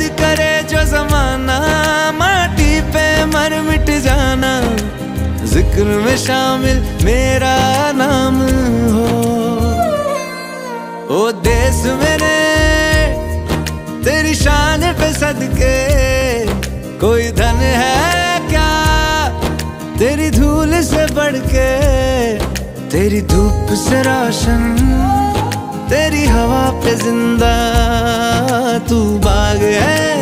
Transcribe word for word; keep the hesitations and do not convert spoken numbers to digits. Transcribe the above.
याद करे जो जमाना, माटी पे मर मिट जाना, जिक्र में शामिल मेरा नाम हो। ओ देश मेरे तेरी शान पे सदके, कोई धन है क्या तेरी धूल से बढ़ के, तेरी धूप से रोशन, तेरी हवा पे जिंदा तू बाग है